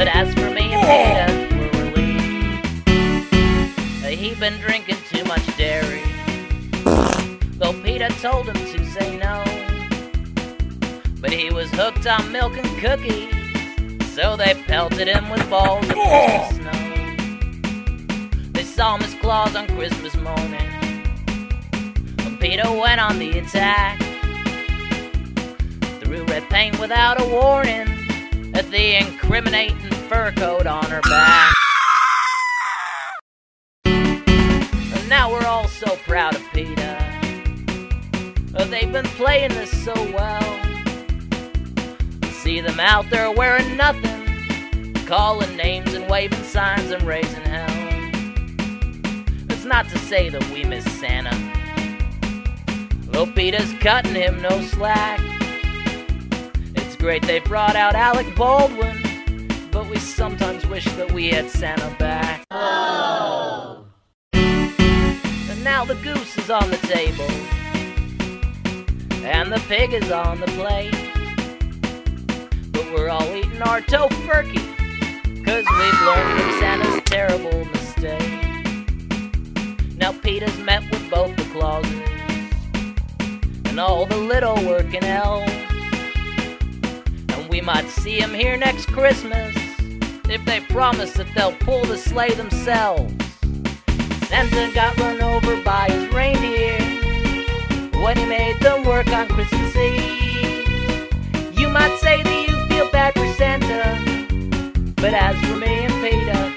But as for me and PETA, we're relieved. He'd been drinking too much dairy, though PETA told him to say no. But he was hooked on milk and cookies, so they pelted him with balls of Christmas snow. They saw Miss Claus on Christmas morning when PETA went on the attack. Threw red paint without a warning at the incriminating fur coat on her back. And now we're all so proud of PETA. They've been playing this so well. See them out there wearing nothing, calling names and waving signs and raising hell. It's not to say that we miss Santa, though PETA's cutting him no slack. It's great they brought out Alec Baldwin, but we sometimes wish that we had Santa back. Oh. And now the goose is on the table, and the pig is on the plate. But we're all eating our tofurkey, 'cause we've learned from Santa's terrible mistake. Now PETA's met with both the Clauses and all the little working elves, and we might see them here next Christmas if they promise that they'll pull the sleigh themselves. Santa got run over by his reindeer when he made them work on Christmas Eve. You might say that you feel bad for Santa, but as for me and PETA,